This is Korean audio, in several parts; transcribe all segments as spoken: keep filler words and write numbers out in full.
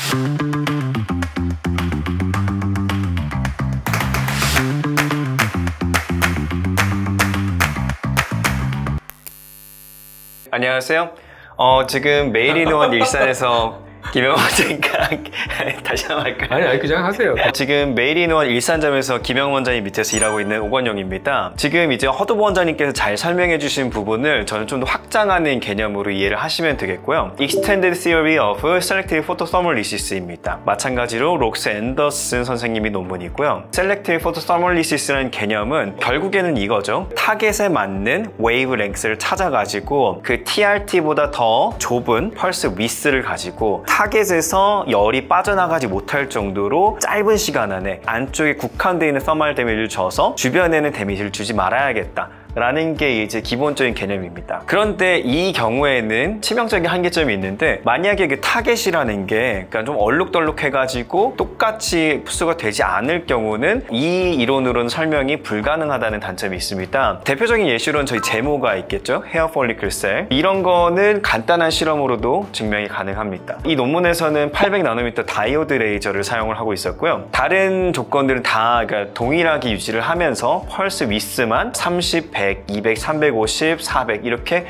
안녕하세요. 어, 지금 메이리노원 일산에서 김영원 원장님과 다시 한번 할까요? 아니, 아니 그냥 하세요. 지금 메이리노원 일산점에서 김영원 원장님 밑에서 일하고 있는 오건용입니다. 지금 이제 허두보 원장님께서 잘 설명해 주신 부분을 저는 좀 더 확장하는 개념으로 이해를 하시면 되겠고요. Extended Theory of Selective Photothermolysis입니다. 마찬가지로 록스 앤더슨 선생님이 논문이고요. Selective Photothermolysis라는 개념은 결국에는 이거죠. 타겟에 맞는 웨이브랭스를 찾아가지고 그 티알티보다 더 좁은 펄스 위스를 가지고 타겟에서 열이 빠져나가지 못할 정도로 짧은 시간 안에 안쪽에 국한되어 있는 서멀 데미지를 줘서 주변에는 데미지를 주지 말아야겠다 라는 게 이제 기본적인 개념입니다. 그런데 이 경우에는 치명적인 한계점이 있는데, 만약에 그 타겟이라는 게 그러니까 좀 얼룩덜룩해가지고 똑같이 흡수가 되지 않을 경우는 이 이론으로는 설명이 불가능하다는 단점이 있습니다. 대표적인 예시로는 저희 제모가 있겠죠. 헤어 폴리클 셀. 이런 거는 간단한 실험으로도 증명이 가능합니다. 이 논문에서는 팔백 나노미터 다이오드 레이저를 사용을 하고 있었고요. 다른 조건들은 다 그러니까 동일하게 유지를 하면서 펄스 위스만 삼십, 백, 이백, 삼백오십, 사백 이렇게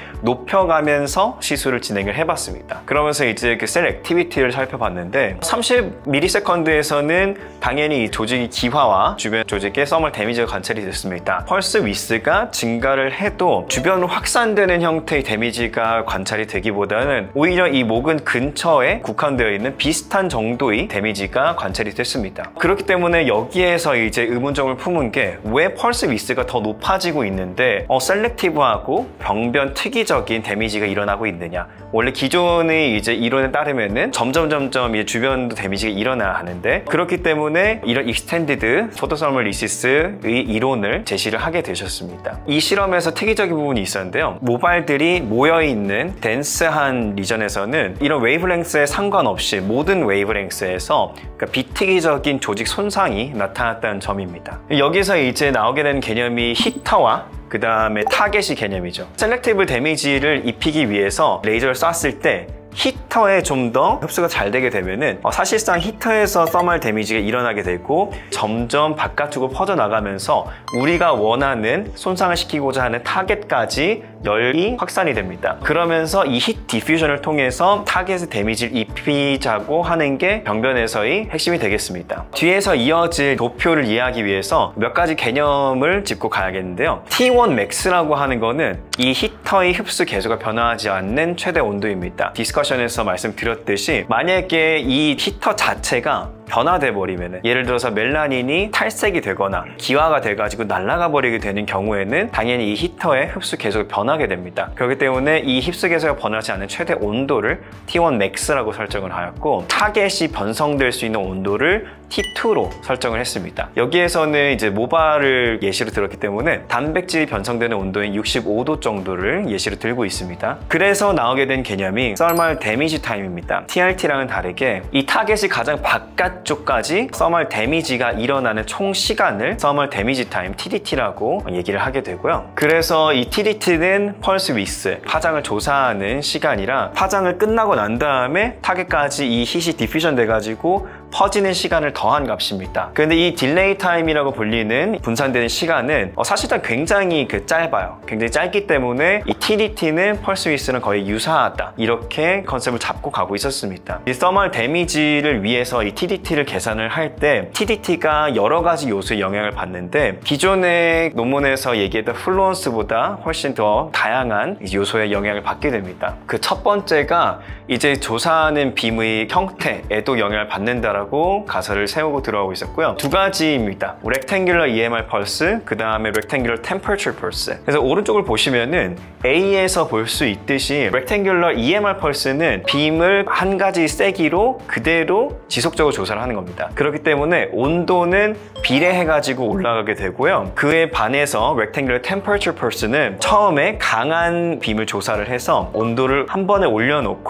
높여가면서 시술을 진행을 해봤습니다. 그러면서 이제 그 셀 액티비티를 살펴봤는데, 삼십 밀리세컨드에서는 당연히 이 조직이 기화와 주변 조직의 서멀 데미지가 관찰이 됐습니다. 펄스 위스가 증가를 해도 주변으로 확산되는 형태의 데미지가 관찰이 되기보다는 오히려 이 목은 근처에 국한되어 있는 비슷한 정도의 데미지가 관찰이 됐습니다. 그렇기 때문에 여기에서 이제 의문점을 품은 게 왜 펄스 위스가 더 높아지고 있는데 어, 셀렉티브하고 병변 특이적인 데미지가 일어나고 있느냐. 원래 기존의 이제 이론에 따르면은 점점 점점 이제 주변도 데미지가 일어나야 하는데, 그렇기 때문에 이런 익스텐디드 포토서멀리시스의 이론을 제시를 하게 되셨습니다. 이 실험에서 특이적인 부분이 있었는데요. 모발들이 모여있는 덴스한 리전에서는 이런 웨이브랭스에 상관없이 모든 웨이브랭스에서 그러니까 비특이적인 조직 손상이 나타났다는 점입니다. 여기서 이제 나오게 되는 개념이 히터와 그 다음에 타겟이 개념이죠. 셀렉티브 데미지를 입히기 위해서 레이저를 쐈을 때 히터에 좀 더 흡수가 잘 되게 되면은 어, 사실상 히터에서 서멀 데미지가 일어나게 되고 점점 바깥쪽으로 퍼져나가면서 우리가 원하는 손상을 시키고자 하는 타겟까지 열이 확산이 됩니다. 그러면서 이 히트 디퓨전을 통해서 타겟에 데미지를 입히자고 하는 게 병변에서의 핵심이 되겠습니다. 뒤에서 이어질 도표를 이해하기 위해서 몇 가지 개념을 짚고 가야겠는데요. 티 원 맥스라고 하는 거는 이 히터의 흡수 계수가 변화하지 않는 최대 온도입니다. 디스커션에서 말씀드렸듯이 만약에 이 히터 자체가 변화돼 버리면은, 예를 들어서 멜라닌이 탈색이 되거나 기화가 돼가지고 날아가 버리게 되는 경우에는 당연히 이 히터의 흡수 계수가 변하게 됩니다. 그렇기 때문에 이 흡수 계수가 변하지 않는 최대 온도를 티 원 맥스라고 설정을 하였고, 타겟이 변성될 수 있는 온도를 티 투로 설정을 했습니다. 여기에서는 이제 모발을 예시로 들었기 때문에 단백질이 변성되는 온도인 육십오 도 정도를 예시로 들고 있습니다. 그래서 나오게 된 개념이 서멀 데미지 타임입니다. 티알티랑은 다르게 이 타겟이 가장 바깥 쪽까지 서멀 데미지가 일어나는 총 시간을 서멀 데미지 타임 티디티라고 얘기를 하게 되고요. 그래서 이 티디티는 펄스 위스, 파장을 조사하는 시간이라 파장을 끝나고 난 다음에 타겟까지 이 힛이 디퓨전 돼가지고 퍼지는 시간을 더한 값입니다. 그런데 이 딜레이 타임이라고 불리는 분산되는 시간은 어, 사실상 굉장히 그 짧아요. 굉장히 짧기 때문에 이 티디티는 펄스 위스는 거의 유사하다, 이렇게 컨셉을 잡고 가고 있었습니다. 이 서멀 데미지를 위해서 이 티디티를 계산을 할 때 티디티가 여러 가지 요소에 영향을 받는데, 기존의 논문에서 얘기했던 플루언스보다 훨씬 더 다양한 요소에 영향을 받게 됩니다. 그 첫 번째가 이제 조사하는 빔의 형태에도 영향을 받는다라고 가설을 세우고 들어가고 있었고요. 두 가지입니다. Rectangular 이엠알 펄스, 그 다음에 Rectangular Temperature 펄스. 그래서 오른쪽을 보시면은 A에서 볼 수 있듯이 Rectangular 이엠알 펄스는 빔을 한 가지 세기로 그대로 지속적으로 조사를 하는 겁니다. 그렇기 때문에 온도는 비례해가지고 올라가게 되고요. 그에 반해서 Rectangular Temperature 펄스는 처음에 강한 빔을 조사를 해서 온도를 한 번에 올려놓고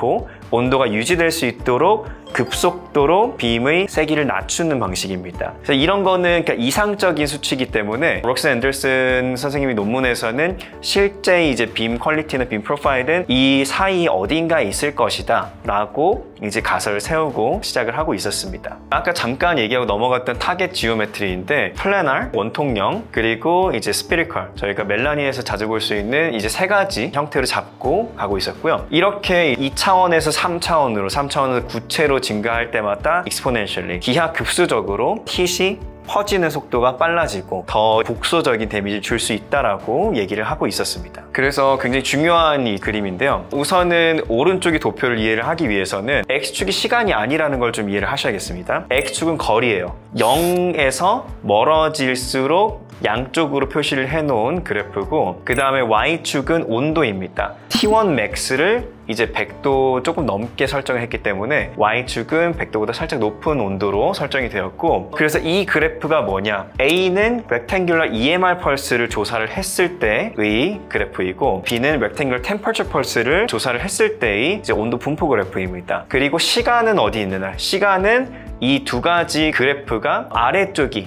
온도가 유지될 수 있도록 급속도로 빔의 세기를 낮추는 방식입니다. 그래서 이런 거는 그러니까 이상적인 수치이기 때문에 록스 앤더슨 선생님이 논문에서는 실제 이제 빔 퀄리티나 빔 프로파일은 이 사이 어딘가에 있을 것이다 라고 이제 가설을 세우고 시작을 하고 있었습니다. 아까 잠깐 얘기하고 넘어갔던 타겟 지오메트리인데 플래널, 원통형, 그리고 이제 스피리컬, 저희가 멜라니에서 자주 볼 수 있는 이제 세 가지 형태로 잡고 가고 있었고요. 이렇게 이 차원에서 삼 차원으로, 삼 차원에서 구체로 증가할 때마다 exponentially 기하급수적으로 킷이 퍼지는 속도가 빨라지고 더 복소적인 데미지를 줄 수 있다라고 얘기를 하고 있었습니다. 그래서 굉장히 중요한 이 그림인데요. 우선은 오른쪽의 도표를 이해를 하기 위해서는 X축이 시간이 아니라는 걸 좀 이해를 하셔야겠습니다. X축은 거리예요. 영에서 멀어질수록 양쪽으로 표시를 해놓은 그래프고, 그 다음에 Y축은 온도입니다. 티 원 맥스를 이제 백 도 조금 넘게 설정을 했기 때문에 Y축은 백 도보다 살짝 높은 온도로 설정이 되었고, 그래서 이 그래프가 뭐냐, A는 Rectangular 이엠알 펄스를 조사를 했을 때의 그래프이고, B는 Rectangular Temperature 펄스를 조사를 했을 때의 이제 온도 분포 그래프입니다. 그리고 시간은 어디 있느냐, 시간은 이 두 가지 그래프가 아래쪽이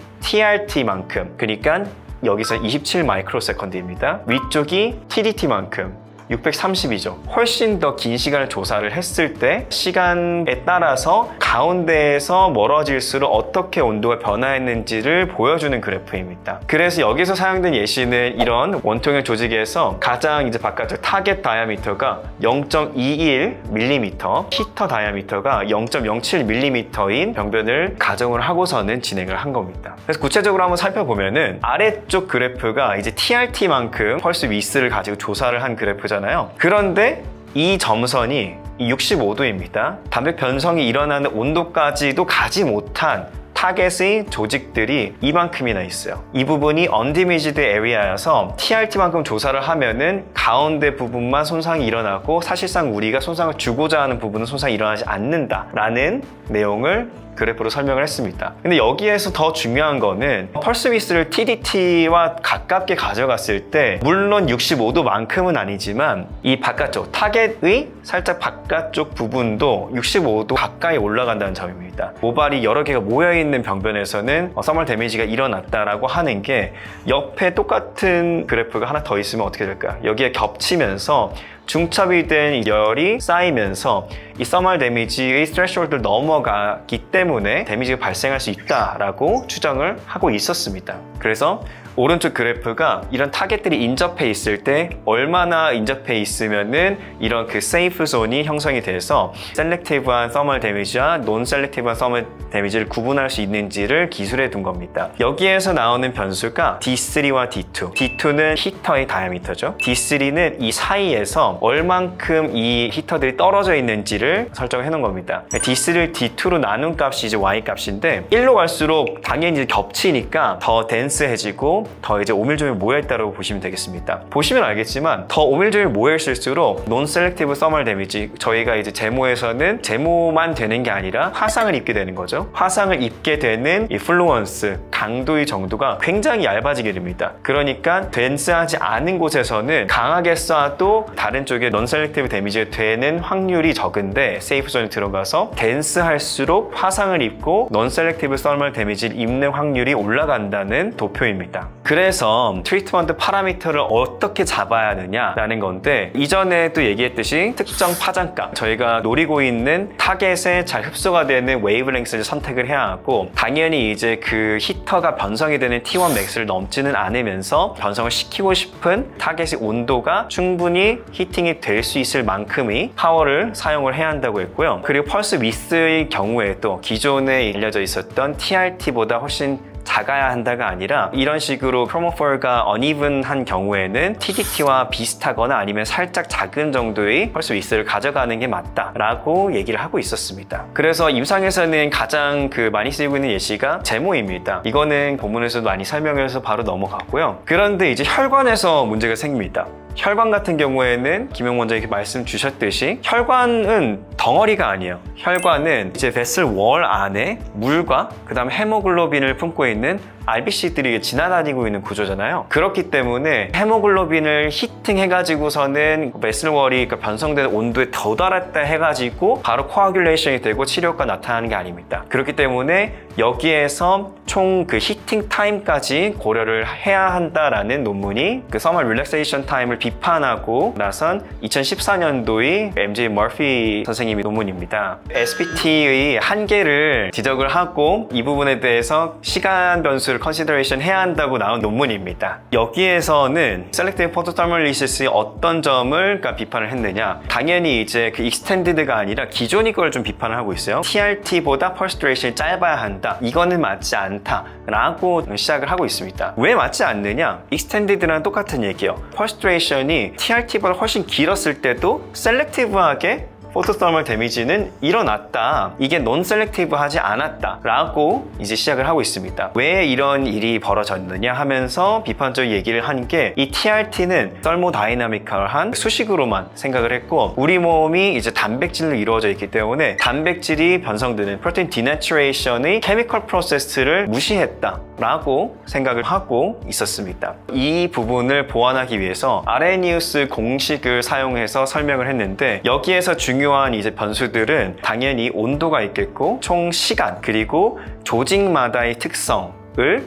티알티만큼, 그러니까 여기서 이십칠 마이크로 세컨드입니다. 위쪽이 티디티만큼 육백삼십이죠. 훨씬 더 긴 시간을 조사를 했을 때 시간에 따라서 가운데에서 멀어질수록 어떻게 온도가 변화했는지를 보여주는 그래프입니다. 그래서 여기서 사용된 예시는 이런 원통형 조직에서 가장 이제 바깥쪽 타겟 다이아미터가 영 점 이일 밀리미터, 히터 다이아미터가 영 점 영칠 밀리미터인 병변을 가정을 하고서는 진행을 한 겁니다. 그래서 구체적으로 한번 살펴보면은 아래쪽 그래프가 이제 티알티만큼 펄스 위스를 가지고 조사를 한 그래프잖아요. 그런데 이 점선이 육십오 도입니다. 담백 변성이 일어나는 온도까지도 가지 못한 타겟의 조직들이 이만큼이나 있어요. 이 부분이 undamaged area여서 티알티만큼 조사를 하면은 가운데 부분만 손상이 일어나고 사실상 우리가 손상을 주고자 하는 부분은 손상이 일어나지 않는다라는 내용을 그래프로 설명을 했습니다. 근데 여기에서 더 중요한 거는 펄스 위스를 티디티와 가깝게 가져갔을 때 물론 육십오 도만큼은 아니지만 이 바깥쪽 타겟의 살짝 바깥쪽 부분도 육십오 도 가까이 올라간다는 점입니다. 모발이 여러 개가 모여있는 병변에서는 서멀 데미지가 일어났다라고 하는 게 옆에 똑같은 그래프가 하나 더 있으면 어떻게 될까요? 여기에 겹치면서 중첩이 된 열이 쌓이면서 이 서멀 데미지의 스트레스홀드를 넘어가기 때문에 데미지가 발생할 수 있다라고 추정을 하고 있었습니다. 그래서 오른쪽 그래프가 이런 타겟들이 인접해 있을 때 얼마나 인접해 있으면은 이런 그 세이프 존이 형성이 돼서 셀렉티브한 서멀 데미지와 논 셀렉티브한 서멀 데미지를 구분할 수 있는지를 기술해 둔 겁니다. 여기에서 나오는 변수가 디 쓰리와 디 투. 디 투는 히터의 다이아미터죠. 디 쓰리는 이 사이에서 얼만큼 이 히터들이 떨어져 있는지를 설정해 놓은 겁니다. 디 쓰리를 디 투로 나눈 값이 이제 Y 값인데 일로 갈수록 당연히 이제 겹치니까 더 덴스해지고 더 이제 오밀조밀 모여있다고 보시면 되겠습니다. 보시면 알겠지만 더 오밀조밀 모여있을수록 논 셀렉티브 서멀 데미지, 저희가 이제 제모에서는 제모만 되는 게 아니라 화상을 입게 되는 거죠. 화상을 입게 되는 이 플루언스, 강도의 정도가 굉장히 얇아지게 됩니다. 그러니까 덴스하지 않은 곳에서는 강하게 쏴도 다른 쪽에 논 셀렉티브 데미지가 되는 확률이 적은데 세이프 존에 들어가서 덴스할수록 화상을 입고 논 셀렉티브 서멀 데미지를 입는 확률이 올라간다는 도표입니다. 그래서 트리트먼트 파라미터를 어떻게 잡아야 하느냐라는 건데, 이전에도 얘기했듯이 특정 파장값, 저희가 노리고 있는 타겟에 잘 흡수가 되는 웨이브랭스를 선택을 해야 하고, 당연히 이제 그 히터가 변성이 되는 티 원 맥스를 넘지는 않으면서 변성을 시키고 싶은 타겟의 온도가 충분히 히팅이 될 수 있을 만큼의 파워를 사용을 해야 한다고 했고요. 그리고 펄스 위스의 경우에도 기존에 알려져 있었던 티알티보다 훨씬 작아야 한다가 아니라 이런 식으로 크로모폴가 어니븐한 경우에는 티디티와 비슷하거나 아니면 살짝 작은 정도의 펄스 위스를 가져가는 게 맞다라고 얘기를 하고 있었습니다. 그래서 임상에서는 가장 그 많이 쓰이고 있는 예시가 제모입니다. 이거는 본문에서도 많이 설명해서 바로 넘어가고요. 그런데 이제 혈관에서 문제가 생깁니다. 혈관 같은 경우에는 김영 원장님께 말씀 주셨듯이 혈관은 덩어리가 아니에요. 혈관은 이제 베슬 월 안에 물과 그 다음 헤모글로빈을 품고 있는 알비씨들이 지나다니고 있는 구조잖아요. 그렇기 때문에 헤모글로빈을 히팅해가지고서는 베슬월이 그러니까 변성된 온도에 도달했다 해가지고 바로 코아귤레이션이 되고 치료가 나타나는 게 아닙니다. 그렇기 때문에 여기에서 총 그 히팅 타임까지 고려를 해야 한다라는 논문이 그 서머 릴렉세이션 타임을 비판하고 나선 이천십사 년도의 엠제이 머피 선생님의 논문입니다. 에스피티의 한계를 지적을 하고 이 부분에 대해서 시간 변수를 컨시더레이션 해야 한다고 나온 논문입니다. 여기에서는 셀렉티브 포토터멀리시스의 어떤 점을 그러니까 비판을 했느냐, 당연히 이제 그 익스텐디드가 아니라 기존의 걸 좀 비판을 하고 있어요. 티알티보다 펄스 듀레이션이 짧아야 한다, 이거는 맞지 않다 라고 시작을 하고 있습니다. 왜 맞지 않느냐? 익스텐디드랑 똑같은 얘기예요. 펄스 듀레이션이 티알티보다 훨씬 길었을 때도 셀렉티브하게 포토서멀 데미지는 일어났다, 이게 논 셀렉티브 하지 않았다 라고 이제 시작을 하고 있습니다. 왜 이런 일이 벌어졌느냐 하면서 비판적 얘기를 한 게, 이 티알티는 설모다이나미컬한 수식으로만 생각을 했고 우리 몸이 이제 단백질로 이루어져 있기 때문에 단백질이 변성되는 프로테인 디내추레이션의 케미컬 프로세스를 무시했다 라고 생각을 하고 있었습니다. 이 부분을 보완하기 위해서 아레니우스 공식을 사용해서 설명을 했는데, 여기에서 중요한 중요한 이제 변수들은 당연히 온도가 있겠고 총 시간, 그리고 조직마다의 특성 을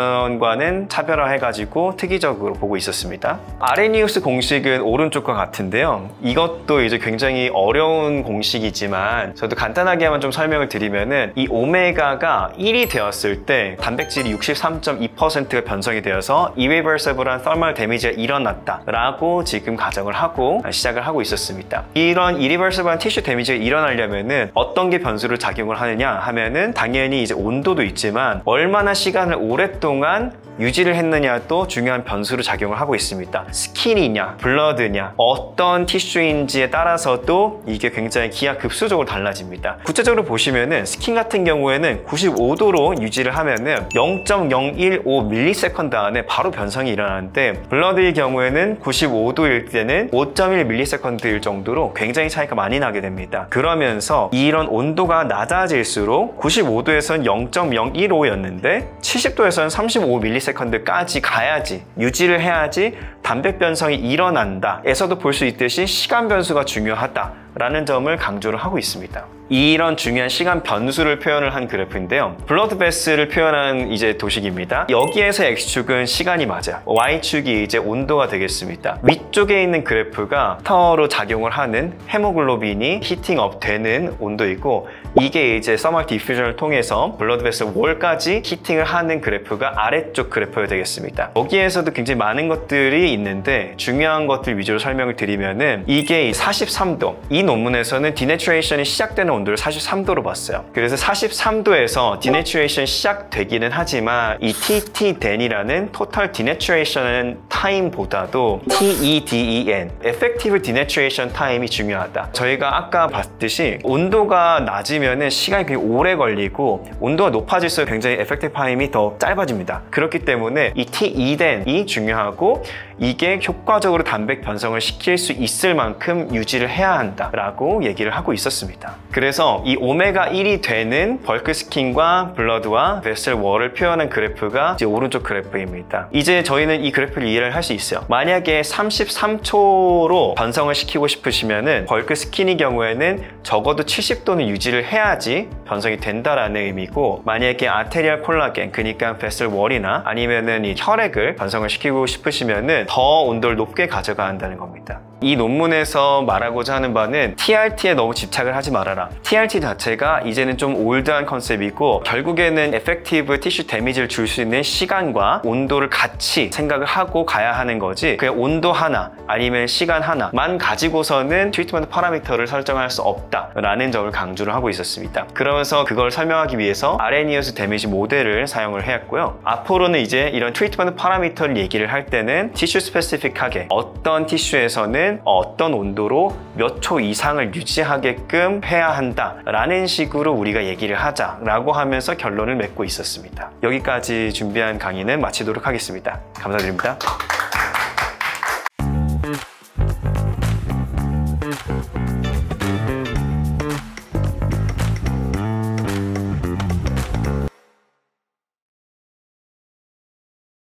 이전과는 차별화해가지고 특이적으로 보고 있었습니다. 아레니우스 공식은 오른쪽과 같은데요. 이것도 이제 굉장히 어려운 공식이지만 저도 간단하게만 좀 설명을 드리면은, 이 오메가가 일이 되었을 때 단백질이 육십삼 점 이 퍼센트가 변성이 되어서 irreversible한 thermal damage가 일어났다 라고 지금 가정을 하고 시작을 하고 있었습니다. 이런 irreversible한 티슈 데미지가 일어나려면은 어떤 게 변수를 작용을 하느냐 하면은 당연히 이제 온도도 있지만 얼마나 시간 시간을 오랫동안 유지를 했느냐도 중요한 변수로 작용을 하고 있습니다. 스킨이냐, 블러드냐, 어떤 티슈인지에 따라서도 이게 굉장히 기하급수적으로 달라집니다. 구체적으로 보시면은 스킨 같은 경우에는 구십오 도로 유지를 하면은 영 점 영일오 밀리세컨드 안에 바로 변성이 일어나는데, 블러드의 경우에는 구십오 도일 때는 오 점 일 밀리세컨드일 정도로 굉장히 차이가 많이 나게 됩니다. 그러면서 이런 온도가 낮아질수록 구십오 도에서는 영 점 영일오였는데 칠십 도에서는 삼십오 밀리세컨드까지 가야지, 유지를 해야지 단백 변성이 일어난다 에서도 볼 수 있듯이 시간 변수가 중요하다 라는 점을 강조를 하고 있습니다. 이런 중요한 시간 변수를 표현을 한 그래프인데요. 블러드 베슬을 표현한 이제 도식입니다. 여기에서 X축은 시간이 맞아요. Y축이 이제 온도가 되겠습니다. 위쪽에 있는 그래프가 터로 작용을 하는 헤모글로빈이 히팅업 되는 온도이고, 이게 이제 서멀 디퓨전을 통해서 블러드 베슬 월까지 히팅을 하는 그래프가 아래쪽 그래프가 되겠습니다. 여기에서도 굉장히 많은 것들이 있는데 중요한 것들 위주로 설명을 드리면은, 이게 사십삼 도, 이 논문에서는 디내추레이션이 시작되는 온도를 사십삼 도로 봤어요. 그래서 사십삼 도에서 디내추레이션이 시작되기는 하지만 이 티티덴이라는 토탈 디내추레이션 타임보다도 티이덴, Effective Denaturation Time이 중요하다. 저희가 아까 봤듯이 온도가 낮으면 시간이 굉장히 오래 걸리고 온도가 높아질수록 굉장히 Effective Time이 더 짧아집니다. 그렇기 때문에 이 티이덴이 중요하고, 이게 효과적으로 단백 변성을 시킬 수 있을 만큼 유지를 해야 한다 라고 얘기를 하고 있었습니다. 그래서 이 오메가 일이 되는 벌크 스킨과 블러드와 베슬 월을 표현한 그래프가 이제 오른쪽 그래프입니다. 이제 저희는 이 그래프를 이해를 할 수 있어요. 만약에 삼십삼 초로 변성을 시키고 싶으시면은 벌크 스킨의 경우에는 적어도 칠십 도는 유지를 해야지 변성이 된다라는 의미고, 만약에 아테리얼 콜라겐, 그러니까 베슬 월이나 아니면은 이 혈액을 변성을 시키고 싶으시면은 더 온도를 높게 가져가야 한다는 겁니다. 이 논문에서 말하고자 하는 바는 티알티에 너무 집착을 하지 말아라. 티알티 자체가 이제는 좀 올드한 컨셉이고, 결국에는 에펙티브 티슈 데미지를 줄 수 있는 시간과 온도를 같이 생각을 하고 가야 하는 거지, 그냥 온도 하나 아니면 시간 하나만 가지고서는 트리트먼트 파라미터를 설정할 수 없다라는 점을 강조를 하고 있었습니다. 그러면서 그걸 설명하기 위해서 아레니우스 데미지 모델을 사용을 해왔고요. 앞으로는 이제 이런 트리트먼트 파라미터를 얘기를 할 때는 티슈 스페시픽하게 어떤 티슈에서는 어떤 온도로 몇 초 이상을 유지하게끔 해야 한다라는 식으로 우리가 얘기를 하자라고 하면서 결론을 맺고 있었습니다. 여기까지 준비한 강의는 마치도록 하겠습니다. 감사드립니다.